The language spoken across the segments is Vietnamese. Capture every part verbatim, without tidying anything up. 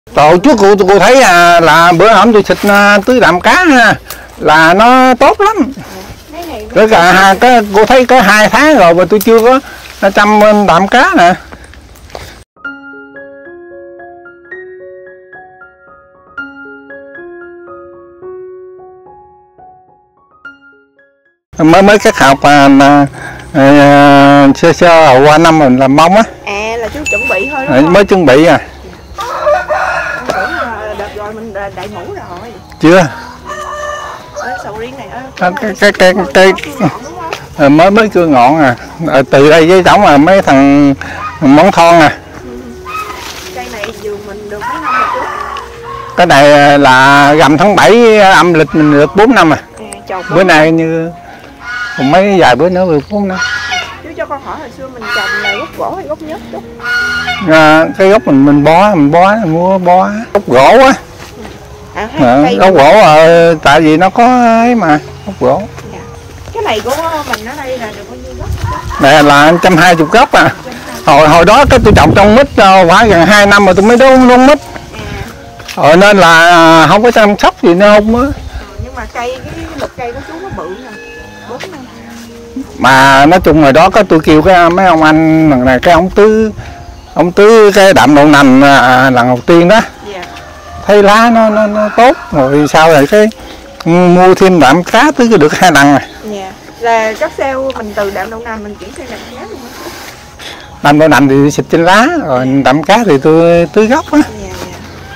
Trời trước cô cô thấy à, là bữa hổm tôi xịt tưới đạm cá ha, là nó tốt lắm. Cái cả cái cô thấy có hai tháng rồi mà tôi chưa có chăm đạm cá nè. mới mới cắt học à, à, sơ sơ qua năm mình làm mông á. À là chú chuẩn bị thôi đúng không? Mới chuẩn bị à. Đợt rồi mình đại mũ rồi. Chưa. Sầu riêng này cái cái cái, cái, cái mới mới cưa ngọn à. À từ đây với trống là mấy thằng món thon à. Cây này vườn mình được mấy năm rồi chú? Cái này là rằm tháng bảy âm lịch mình được bốn năm à. À bữa nay như còn mấy vài bữa nữa được bốn năm. Chú cho con hỏi hồi xưa mình trồng là gốc gỗ hay gốc nhớt chú? À, cái gốc mình mình bó mình bó mình mua bó gốc gỗ á. À, à, gốc gỗ à, tại vì nó có ấy mà gốc gỗ. Dạ. Cái này của mình ở đây là được bao nhiêu gốc? Này là một trăm hai mươi gốc à. Hồi hồi đó cái tôi trồng trong mít khoảng gần hai năm mà tôi mới đốn đốn mít. À. Rồi nên là không có chăm sóc gì nữa không á. À, nhưng mà cây cái lực cây của chú nó bự nè. bốn năm. Mà nói chung rồi đó có tôi kêu cái mấy ông anh lần này cái ông tứ ông tứ cái đạm đậu nành à, lần đầu tiên đó. Yeah. Thấy lá nó, nó nó tốt rồi sau rồi cái mua thêm đạm cá tứ được hai lần rồi. Yeah. Là các sale mình từ đạm đậu nành mình chuyển sang đạm cá luôn á. Đạm đậu nành thì xịt trên lá rồi yeah. Đạm cá thì tôi tưới gốc á. Yeah, yeah.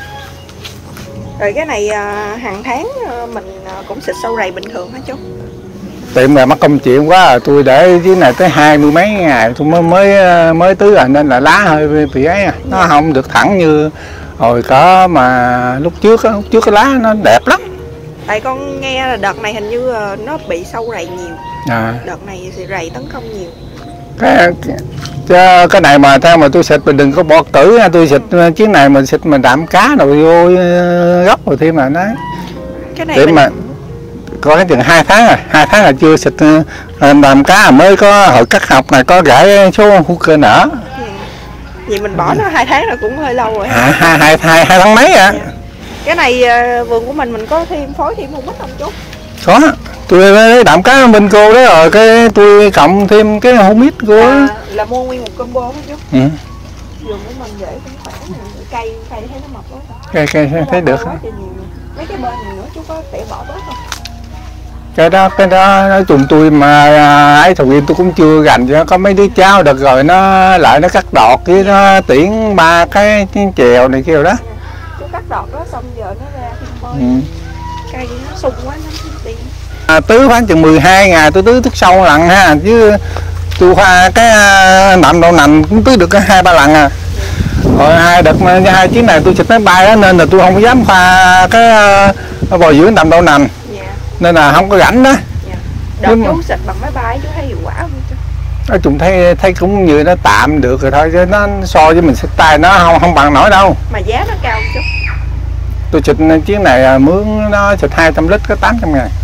Rồi cái này à, hàng tháng mình cũng xịt sâu rầy bình thường hả chú? Tiệm là mắc công chuyện quá tôi để dưới này tới hai mươi mấy ngày tôi mới mới mới tưới rồi nên là lá hơi bị ấy à. Nó yeah. Không được thẳng như hồi có mà lúc trước lúc trước cái lá nó đẹp lắm. Tại con nghe là đợt này hình như nó bị sâu rầy nhiều. À. Đợt này thì rầy tấn công nhiều. Cái cái, cái này mà theo mà tôi xịt mình đừng có bỏ cử tôi xịt ừ. Chiếc này mình xịt mình đạm cá rồi vô gốc rồi thêm mà nó. Cái này để mình... mà có cái chừng hai tháng rồi, hai tháng là chưa xịt đạm cá mới có hồi cắt học này có gãi số hữu cơ nở. Yeah. Vậy mình bỏ nó hai tháng là cũng hơi lâu rồi. À, hai, hai, hai, hai tháng mấy ạ. À. Yeah. Cái này vườn của mình mình có thêm phối thêm một mít không chú? Có, tôi lấy đạm cá bên cô đó rồi cái tôi cộng thêm cái hũ mít của. À, là mua nguyên một combo hả chú? Ừ. Vườn của mình dễ cũng khỏe, cây cây thấy nó mập quá. Cây cây thấy được. Mấy cái bên này nữa chú có thể bỏ bớt không? Cái đó cái đó nói chung tôi mà ấy thầu viên tôi cũng chưa gành cho có mấy đứa cháu được rồi nó lại nó cắt đọt với nó tiễn ba cái chèo này kêu đó. Chú cắt đọt đó xong giờ nó ra thêm bôi. Ừ. Cây nó sung quá nó tiền. À, tưới khoảng chừng mười hai ngày tôi tưới thức sâu lần ha chứ tôi hoa cái đạm đậu nành cũng tưới được hai ba lần à. Rồi hai đợt hai chiếc này tôi xịt máy bay đó nên là tôi không dám pha cái bồi dưỡng đạm đậu nành. Yeah. Nên là không có rảnh đó. Yeah. Đợt chú mà... xịt bằng máy bay chú thấy hiệu quả không chú? Nói chung thấy thấy cũng như nó tạm được rồi thôi chứ nó so với mình xịt tay nó không không bằng nổi đâu. Mà giá nó cao không chú? Tôi xịt chiếc này mướn nó xịt hai trăm lít có tám trăm ngàn.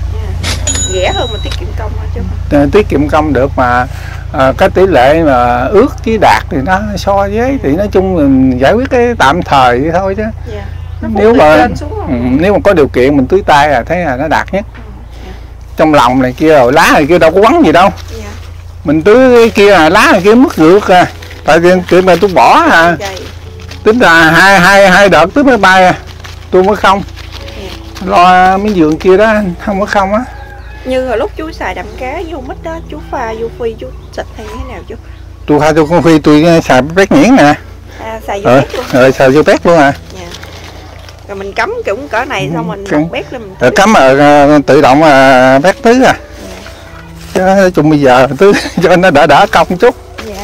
Rẻ hơn mà tiết kiệm công hả chú? Tiết kiệm công được mà à, cái tỷ lệ mà ướt với đạt thì nó so với thì nói chung mình giải quyết cái tạm thời vậy thôi chứ. Yeah. Nếu mà ừ, nếu mà có điều kiện mình tưới tay là thấy là nó đạt nhất. Ừ. Yeah. Trong lòng này kia rồi lá này kia đâu có quắn gì đâu. Yeah. Mình tưới cái kia là lá này kia mất rượt à. Tại vì kiểu mà tôi bỏ à. Yeah. Tính là hai hai hai đợt tưới máy bay à. Tôi mới không. Yeah. Lo mấy vườn kia đó không có không á. Như hồi lúc chú xài đạm cá vô mít đó, chú pha vô phi chú xịt hay như thế nào chú? Tôi pha vô con phi tôi xài bét nhuyễn nè. À, xài vô ờ, bét luôn? Rồi xài vô bét luôn à. Dạ. Rồi mình cắm kiểu cỡ này xong mình Cái... bét lên mình tưới. Cắm ở tự động là bét tưới à. Dạ. Chứ nói chung bây giờ tưới cho nó đỡ đỡ công chút. Dạ.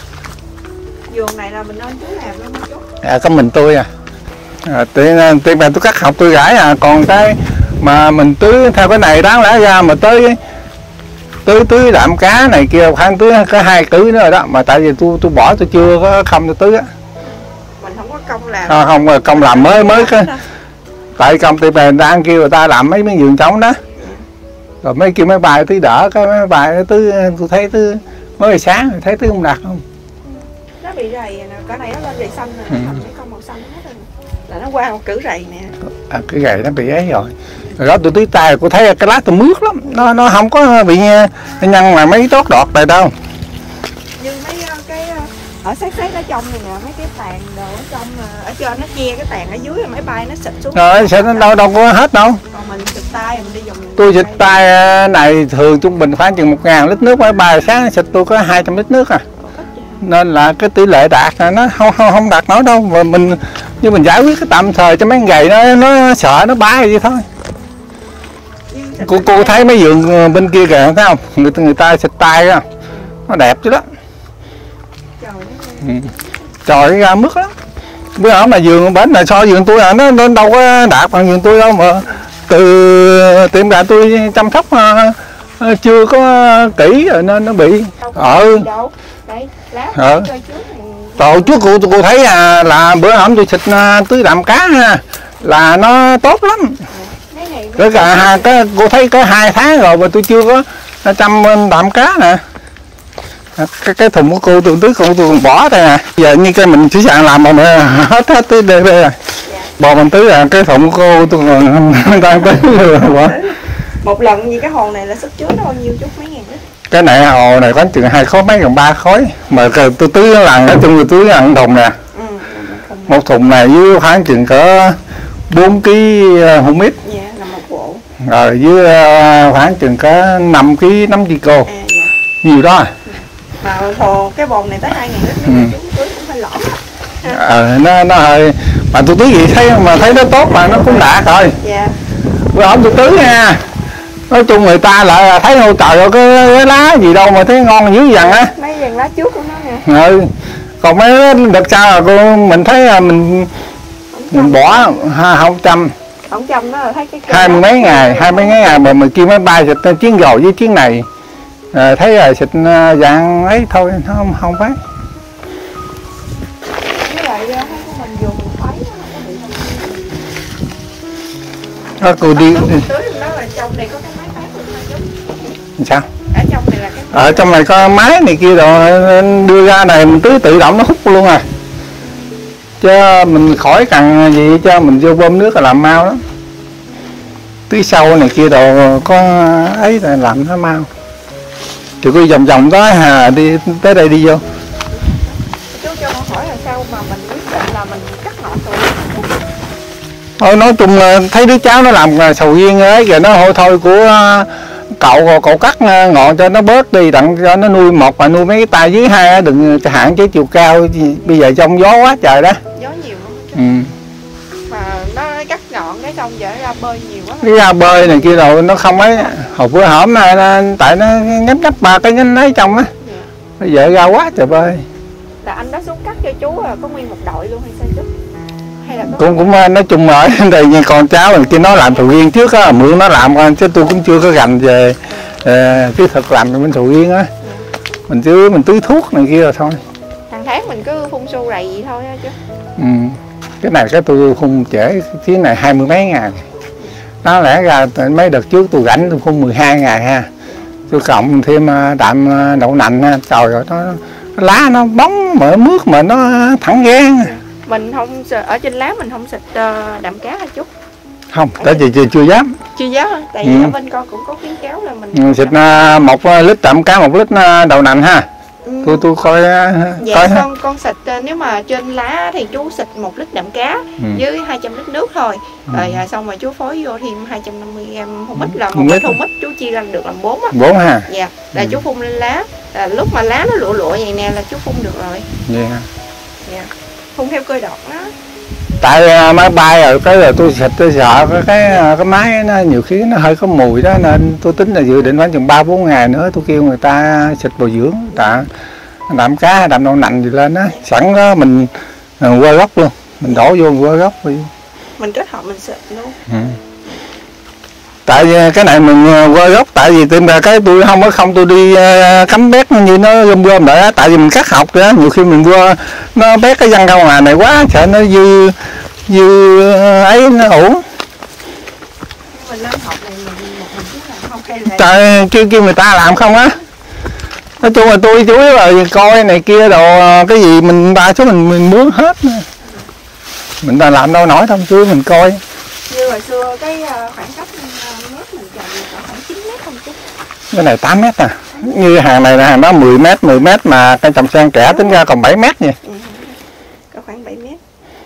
Vườn này là mình nên chú làm luôn chú? À, có mình tôi à. À, tiền tiền mà tôi cắt học tôi gãi à, còn cái mà mình tưới theo cái này đáng lẽ ra mà tới tưới tưới đạm cá này kia khoảng tưới có hai tưới nữa rồi đó mà tại vì tôi tôi bỏ tôi chưa có không tôi tưới á. Mình không có công làm. À, không công làm mới mới cái tại công ty mình đang kêu người ta làm mấy mấy vườn trống đó. Rồi mấy kêu máy bay tưới đỡ cái máy bay tưới tôi thấy tưới mới sáng thấy tưới không đạt không. Nó bị rầy nè, cái này nó lên rầy xanh rồi, ừ. Mấy con màu xanh hết rồi. là nó qua một cử rầy nè. À, cái gậy nó bị ấy rồi. Rồi đó tôi tưới tay cô thấy cái lá tôi mướt lắm, nó nó không có bị nhăn mà mấy tốt đọt này đâu. Như mấy cái ở sát sát ở trong này nè, mấy cái tàn đồ ở trong ở trên nó che cái tàn ở dưới máy bay nó xịt xuống. Rồi xịt nó đâu đâu có hết đâu. Còn mình xịt tay mình đi dùng. Tôi xịt tay này thường trung bình khoảng chừng một ngàn lít nước, máy bay sáng xịt tôi có hai trăm lít nước à. Nên là cái tỷ lệ đạt nó không không không đạt nói đâu, mà mình như mình giải quyết cái tạm thời cho mấy con gầy nó nó sợ nó bái vậy thôi. Cô cô thấy mấy vườn bên kia kìa thấy không, người người ta xịt tay á nó đẹp chứ đó. Ừ. Trời ra mứt lắm. Bữa ở mà vườn bến là so vườn tôi là nó, nó đâu có đạt bằng vườn tôi đâu, mà từ tiệm gà tôi chăm sóc uh, chưa có kỹ rồi nên nó bị ở ờ Trời trước cô cô thấy à, là bữa hổm tôi xịt uh, tưới đạm cá ha, là nó tốt lắm. Cái cả cái cô thấy có hai tháng rồi mà tôi chưa có chăm đạm cá nè. Cái cái thùng của cô tôi tưới cô tôi còn bỏ đây nè. Giờ như cái mình chỉ sạn làm mà hết hết tới đây rồi. Bò mình tưới là cái thùng của cô tôi còn đang tưới rồi bỏ. Một lần như cái hồ này là sức chứa nó bao nhiêu chút mấy ngàn lít? Cái này hồ này khoảng chừng hai khối mấy gần ba khối, mà tôi tưới lần nói chung tôi tưới lần thùng nè. Ừ, một thùng này với khoảng chừng cỡ bốn ký humic. Dạ, là một bộ. Rồi với khoảng chừng cỡ năm ký nấm chi cô. À, dạ. Nhiều đó. Mà hồ cái bồn này tới hai ngàn lít, ừ. Chúng tưới cũng hơi lõm. Ờ, nó nó hơi mà tôi tưới gì thấy mà thấy nó tốt mà nó cũng đạt rồi. Dạ. Bữa hổm tôi tưới nha. Nói chung người ta lại thấy ô trời ơi cái, cái lá gì đâu mà thấy ngon dữ dằn á. Mấy dàn lá trước của nó nè. Ừ. Còn mấy đợt sau là cô mình thấy là mình mình bỏ không chăm. Không chăm nó thấy cái hai mươi mấy ngày, hai mươi mấy ngày mà mình kêu máy bay xịt chuyến rồi với chuyến này. À, thấy là xịt dạng ấy thôi không không phải. Với lại mình dùng thấy nó cô đi. Trong này có cái máy phát luôn. Sao? Ở trong này là cái ở trong này có máy này kia rồi đưa ra này mình tưới tự động nó hút luôn à, chứ mình khỏi cần gì cho mình vô bơm nước là làm mau lắm. Tưới sâu này kia đồ có ấy là làm nó mau. Thì cứ vòng vòng đó hà đi tới đây đi vô. Chú cho con hỏi là sao mà mình quyết định là mình cắt ngọn rồi? Thôi nói chung là thấy đứa cháu nó làm sầu riêng ấy rồi nó thôi thôi của cậu cậu cắt ngọn cho nó bớt đi, đặng cho nó nuôi một mà nuôi mấy cái tay dưới hai đừng hạn chế chiều cao, bây giờ trong gió quá trời đó. Gió nhiều lắm. Ừ. Mà nó cắt ngọn cái xong giờ ra bơi nhiều quá. Cái ra bơi này kia rồi nó không ấy, hồi bữa hổm này tại nó nhấp nhấp ba cái nhánh ấy trong á. Dạ. Bây giờ ra quá trời bơi. Là anh đó xuống cắt cho chú là có nguyên một đội luôn hay sao chú? Hay là cũng cũng nói chung rồi đây con cháu mình kia nó làm sầu riêng trước á, mượn nó làm chứ tôi cũng chưa có gành về uh, cái thực làm bên sầu riêng á. Mình chứ mình tưới thuốc này kia rồi thôi. Hàng tháng mình cứ phun xô rầy vậy thôi á chứ. Ừ. Cái này cái tôi phun trễ chuyến này hai mươi mấy ngày. Đó lẽ ra mấy đợt trước tôi rảnh tôi phun mười hai ngày ha. Tôi cộng thêm đạm đậu nành ha. Trời ơi nó, nó lá nó bóng mà mướt mà nó thẳng gan. Mình không ở trên lá mình không xịt uh, đạm cá hả chú? Không, tại vì chưa, chưa dám. Chưa dám hả? Tại vì ừ. Ở bên con cũng có khuyến cáo là mình ừ, xịt uh, một lít đạm cá, một lít uh, đậu nành ha. Ừ. Tôi tôi coi uh, dạ coi con con xịt uh, nếu mà trên lá thì chú xịt một lít đạm cá ừ. với hai trăm lít nước thôi. Ừ. Rồi uh, xong rồi chú phối vô thêm hai trăm năm mươi gam humic là một lít humic chú chia ra được làm bốn á. bốn ha. Dạ, là ừ. Chú phun lên lá. Là lúc mà lá nó lụa lụa vậy nè là chú phun được rồi. Yeah. Dạ. Phun theo cơ đọt đó. Tại máy bay rồi cái là tôi xịt tôi sợ cái cái, cái máy nó nhiều khi nó hơi có mùi đó nên tôi tính là dự định khoảng chừng ba bốn ngày nữa tôi kêu người ta xịt bồi dưỡng tạ đạm cá đạm đậu nành gì lên á, sẵn đó mình qua gốc luôn, mình đổ vô qua gốc đi. Mình kết hợp mình xịt luôn. Ừ. Tại vì cái này mình qua gốc, tại vì tìm ra cái tôi không có không tôi đi cắm bét như nó gom gom lại á, tại vì mình cắt học đó nhiều khi mình qua nó bét cái văn rau ngoài này quá sợ nó dư dư ấy nó ủ. Mình làm học này mình một mình chứ làm không hay là trời kêu kêu người ta làm không á. Nói chung là tôi chủ yếu là coi này kia đồ cái gì mình ba số mình mình muốn hết. mình ta làm đâu nổi đâu chứ mình coi. Như hồi xưa cái khoảng cách mét mình trồng là khoảng chín mét không chứ? Cái này tám mét à. Như hàng này là hàng đó mười mét, mười mét mà cây trồng sen kẽ tính ra còn bảy mét nha. Ừ. Có khoảng bảy mét.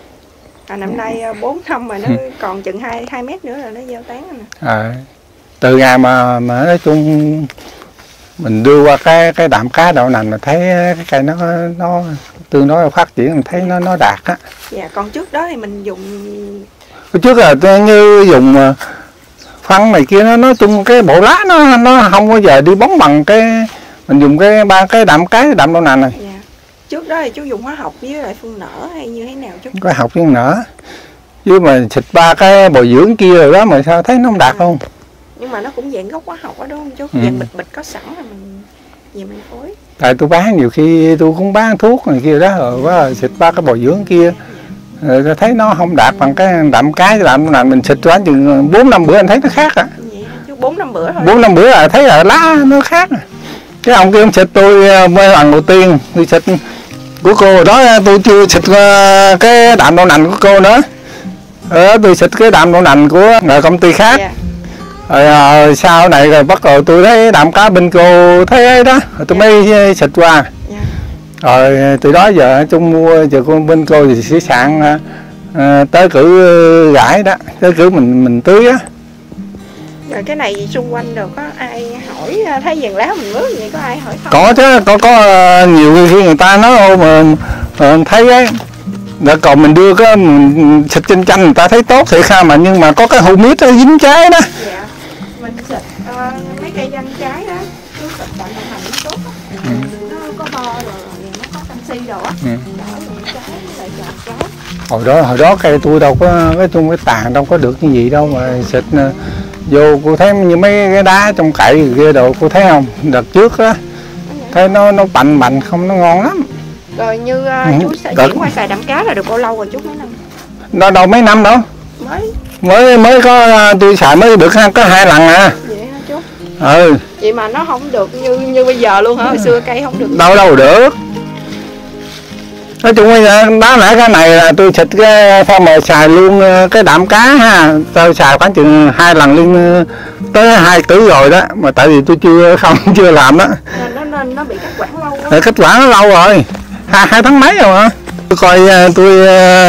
À, năm nay bốn năm mà nó còn chừng hai hai mét nữa là nó gieo tán rồi nè. À, từ ngày mà mà nói chung mình đưa qua cái cái đạm cá đậu nành mà thấy cái cây nó nó tương đối phát triển, mình thấy nó nó đạt á. Dạ, còn trước đó thì mình dùng trước là như dùng phân này kia, nó nói chung cái bộ lá nó nó không bao giờ đi bóng bằng cái mình dùng cái ba cái đạm cái đạm đậu nành này. Dạ. Trước đó thì chú dùng hóa học với lại phân nở hay như thế nào chú? Cái học phân nở chứ mà xịt ba cái bồi dưỡng kia rồi đó mà sao thấy nó không đạt không? Nhưng mà nó cũng dạng gốc hóa học đó đúng không chú? Ừ. Dạng bịch bịch có sẵn là mình về mình phối. Tại tôi bán nhiều khi tôi cũng bán thuốc này kia đó rồi quá xịt ba cái bồi dưỡng kia rồi thấy nó không đạt bằng cái đạm cái đạm nành mình xịt cho anh chừng bốn năm bữa anh thấy nó khác à. Chú bốn năm bữa thôi. Bốn năm bữa là thấy là lá nó khác. Cái ông kia ông xịt tôi mới lần đầu tiên tôi xịt của cô đó, tôi chưa xịt cái đạm đậu nành của cô nữa. Ờ, tôi xịt cái đạm đậu nành của công ty khác. Yeah. Rồi, rồi sau này rồi bắt đầu tôi thấy đạm cá bên cô thấy ấy đó, rồi tôi yeah. mới xịt qua. Yeah. Rồi từ đó giờ chung mua giờ con bên cô thì sẽ sạn à, tới cử gãi đó, tới cử mình mình tưới á. Rồi cái này xung quanh rồi có ai hỏi thấy vàng lá mình mướn vậy có ai hỏi không? Có chứ, có có nhiều khi người ta nói ô mà, mà thấy ấy. Rồi còn mình đưa cái mình xịt trên chanh người ta thấy tốt thiệt ha, mà nhưng mà có cái hũ mít nó dính trái đó. Dạ. Mình xịt uh, mấy cây danh trái đó, cứ xịt đạm đậu nành nó tốt á. Ừ. Nó có bo rồi, nó có canxi đồ á. Ừ. Trái lại trái. Hồi đó hồi đó cây tôi đâu có cái chung cái tàn đâu có được như gì đâu mà xịt vô cô thấy như mấy cái đá trong cậy kia đồ cô thấy không? Đợt trước á thấy nó nó bành bành không, nó ngon lắm. Rồi như uh, chú sẽ chuyển qua xài đạm cá là được bao lâu rồi chú mấy năm? Đâu đâu mấy năm đâu. Mới mới mới có tôi xài mới được có hai lần à. Vậy hả chú? Ừ. Vậy mà nó không được như như bây giờ luôn hả? Hồi xưa cây không được. Đâu đâu được. Nói chung bây giờ đó nãy cái này là tôi xịt cái phong mờ xài luôn cái đạm cá ha, tôi xài khoảng chừng hai lần lên tới hai cử rồi đó, mà tại vì tôi chưa không chưa làm đó. Nó nên nó bị cắt quản lâu quá. Kết quả nó lâu rồi, hai, hai tháng mấy rồi hả? Tôi coi tôi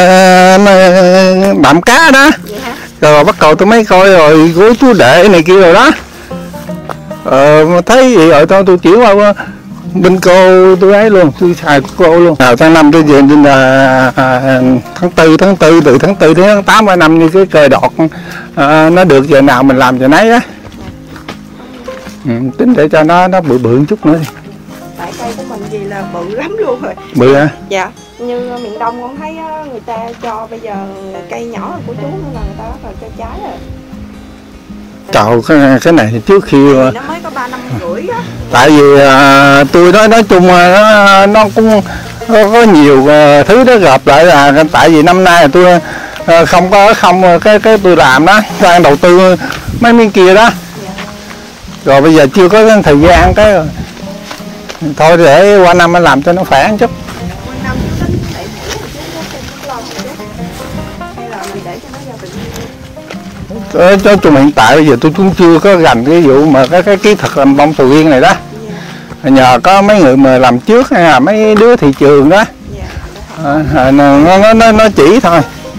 đạm cá đó, rồi bắt đầu tôi mới coi rồi của chú đệ này kia rồi đó, ờ, thấy vậy rồi tôi tôi chuyển qua bên cô tôi ấy luôn, tôi xài của cô luôn. Nào tháng năm tới giờ nên là à, tháng tư tháng tư từ tháng tư đến tháng tám ba năm như cái cờ đọt à, nó được giờ nào mình làm giờ nấy á. Ừ, tính để cho nó nó bự bự một chút nữa. Tại cây của mình gì là bự lắm luôn rồi. Bự hả? Dạ, như miền Đông con thấy người ta cho bây giờ cây nhỏ hơn của chú nên là người ta bắt đầu cho trái rồi. Trời, cái, cái này trước khi nó mới có ba năm rưỡi á. Tại vì à, tôi nói nói chung nó, nó cũng có, có nhiều uh, thứ đó gặp lại là tại vì năm nay là tôi uh, không có không cái cái tôi làm đó, đang đầu tư mấy miếng kia đó. Dạ. Rồi bây giờ chưa có thời gian cái rồi. Thôi để qua năm anh làm cho nó khỏe một chút. Qua năm chú tính để mũi chú lo hay là mình để cho nó ra tự nhiên? Cho chung hiện tại bây giờ tôi cũng chưa có gành cái vụ mà cái cái kỹ thuật làm bông sầu riêng này đó. Yeah. Nhờ có mấy người mà làm trước hay là mấy đứa thị trường đó. Yeah. À, nó, nó, nó, nó chỉ thôi.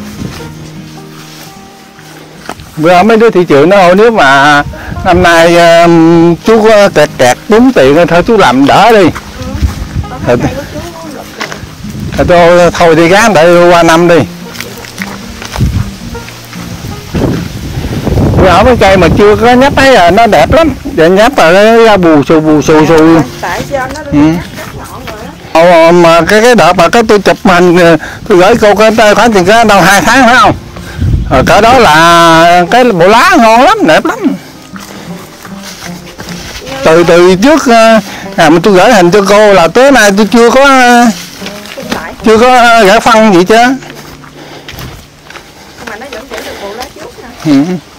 Bữa mấy đứa thị trường nó nếu mà năm nay uh, chú có kẹt kẹt đúng tiền thôi chú làm đỡ đi. Ừ. Thì, thì tôi thôi đi gán đợi qua năm đi. Ở mấy cây mà chưa có nhấp ấy là nó đẹp lắm, giờ nhấp là nó ra bù xù bù xù xù. Tại sao nó ừ. Ồ, mà cái cái đợt mà cái tôi chụp hình tôi gửi cô cái khoảng chừng cái đâu hai tháng phải không? Rồi cỡ đó là cái bộ lá ngon lắm, đẹp lắm. Từ từ trước à, mà tôi gửi hình cho cô là tới nay tôi chưa có chưa có gửi phân gì chứ. Mà nó vẫn giữ được bộ lá trước nè. Ừ.